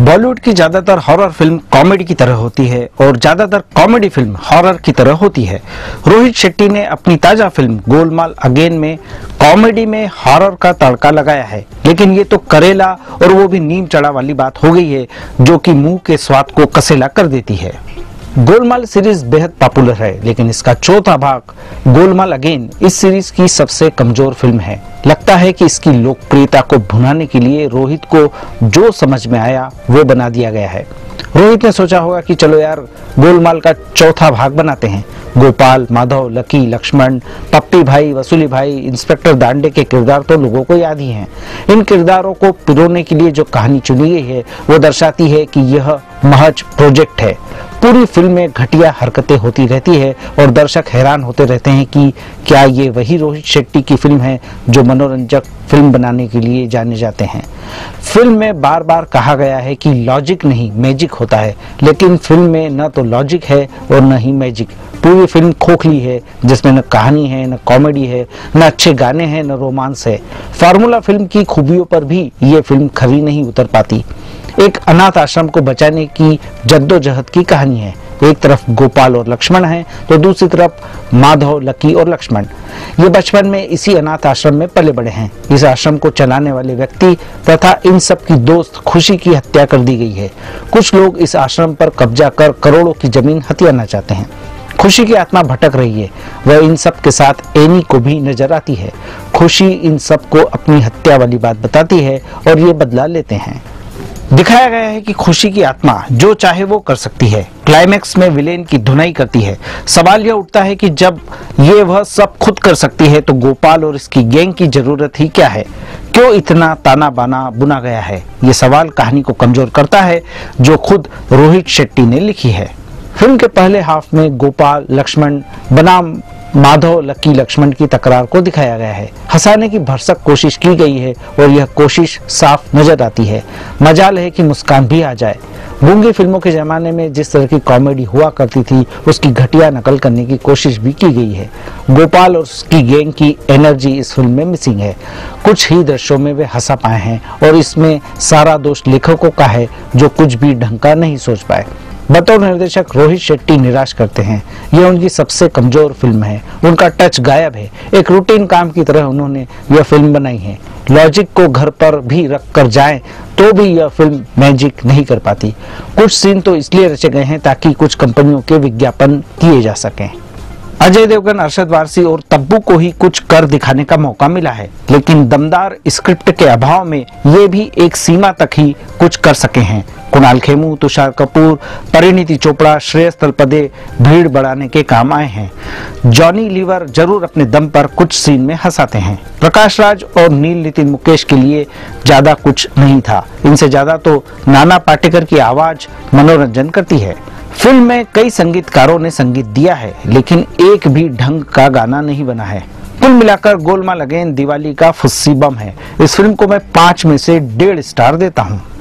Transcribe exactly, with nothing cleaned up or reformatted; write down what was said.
बॉलीवुड की ज्यादातर horror film comedy की तरह होती है और ज्यादातर कॉमेडी फिल्म हॉरर की तरह होती है। रोहित शेट्टी ने अपनी ताजा फिल्म गोलमाल अगेन में कॉमेडी में हॉरर का तड़का लगाया है, लेकिन ये तो करेला और वो भी नीम चढ़ा वाली बात हो गई है जो कि मुंह के स्वाद को कसेला कर देती है। गोलमाल सीरीज बेहद पॉपुलर है, लेकिन इसका चौथा भाग गोलमाल अगेन इस सीरीज की सबसे कमजोर फिल्म है। लगता है कि इसकी लोकप्रियता को भुनाने के लिए रोहित को जो समझ में आया वो बना दिया गया है। रोहित ने सोचा होगा कि चलो यार गोलमाल का चौथा भाग बनाते हैं। गोपाल, माधव, लकी, लक्ष्मण, पप्पी भाई, वसूली भाई, इंस्पेक्टर दांडे के किरदार तो लोगों को याद ही हैं। इन किरदारों को पिरोने के लिए जो कहानी चुनी गई है वो दर्शाती है कि यह महज प्रोजेक्ट है। पूरी फिल्म में घटिया हरकतें होती रहती है और दर्शक हैरान होते रहते हैं कि क्या ये वही रोहित शेट्टी की फिल्म है जो मनोरंजक फिल्म बनाने के लिए जाने जाते हैं। फिल्म में बार बार कहा गया है कि लॉजिक नहीं मैजिक होता है, लेकिन फिल्म में न तो लॉजिक है और न ही मैजिक। पूरी फिल्म खोखली है जिसमें न कहानी है, न कॉमेडी है, न अच्छे गाने हैं, न रोमांस है। फार्मूला फिल्म की खूबियों पर भी ये फिल्म खरी नहीं उतर पाती। एक अनाथ आश्रम को बचाने की जद्दोजहद की कहानी है। एक तरफ गोपाल और लक्ष्मण हैं, तो दूसरी तरफ माधव, लकी और लक्ष्मण। ये बचपन में इसी अनाथ आश्रम में पले बड़े हैं। इस आश्रम को चलाने वाले व्यक्ति तथा इन सब की दोस्त खुशी की हत्या कर दी गई है। कुछ लोग इस आश्रम पर कब्जा कर करोड़ों की जमीन हथियाना चाहते हैं। खुशी की आत्मा भटक रही है। वह इन सब के साथ एनी को भी नजर आती है। खुशी इन सब को अपनी हत्या वाली बात बताती है और ये बदला लेते हैं। दिखाया गया है कि खुशी की आत्मा जो चाहे वो कर सकती है। क्लाइमेक्स में विलेन की धुनाई करती है। सवाल यह उठता है कि जब ये वह सब खुद कर सकती है तो गोपाल और इसकी गैंग की जरूरत ही क्या है? क्यों इतना ताना बाना बुना गया है? ये सवाल कहानी को कमजोर करता है जो खुद रोहित शेट्टी ने लिखी है। फिल्म के पहले हाफ में गोपाल, लक्ष्मण बनाम माधव, लकी, लक्ष्मण की तकरार को दिखाया गया है। हंसाने की भरसक कोशिश की गई है और यह कोशिश साफ नजर आती है। मजाल है कि मुस्कान भी आ जाए। गूंगी फिल्मों के जमाने में जिस तरह की कॉमेडी हुआ करती थी उसकी घटिया नकल करने की कोशिश भी की गई है। गोपाल और उसकी गैंग की एनर्जी इस फिल्म में मिसिंग है। कुछ ही दृश्यों में वे हंसा पाए हैं और इसमें सारा दोष लेखकों का है जो कुछ भी ढंग का नहीं सोच पाए। बतौर निर्देशक रोहित शेट्टी निराश करते हैं। यह उनकी सबसे कमजोर फिल्म है। उनका टच गायब है। एक रूटीन काम की तरह उन्होंने यह फिल्म बनाई है। लॉजिक को घर पर भी रख कर जाएं तो भी यह फिल्म मैजिक नहीं कर पाती। कुछ सीन तो इसलिए रचे गए हैं ताकि कुछ कंपनियों के विज्ञापन किए जा सकें। अजय देवगन, अरशद वारसी और तब्बू को ही कुछ कर दिखाने का मौका मिला है, लेकिन दमदार स्क्रिप्ट के अभाव में ये भी एक सीमा तक ही कुछ कर सके हैं। कुणाल खेमू, तुषार कपूर, परिणीति चोपड़ा, श्रेयस तलपदे भीड़ बढ़ाने के काम आए हैं। जॉनी लीवर जरूर अपने दम पर कुछ सीन में हंसाते हैं। प्रकाश राज और नील नितिन मुकेश के लिए ज्यादा कुछ नहीं था। इनसे ज्यादा तो नाना पाटेकर की आवाज मनोरंजन करती है। फिल्म में कई संगीतकारों ने संगीत दिया है, लेकिन एक भी ढंग का गाना नहीं बना है। कुल मिलाकर गोलमाल अगेन दिवाली का फुस्सी बम है। इस फिल्म को मैं पांच में से डेढ़ स्टार देता हूँ।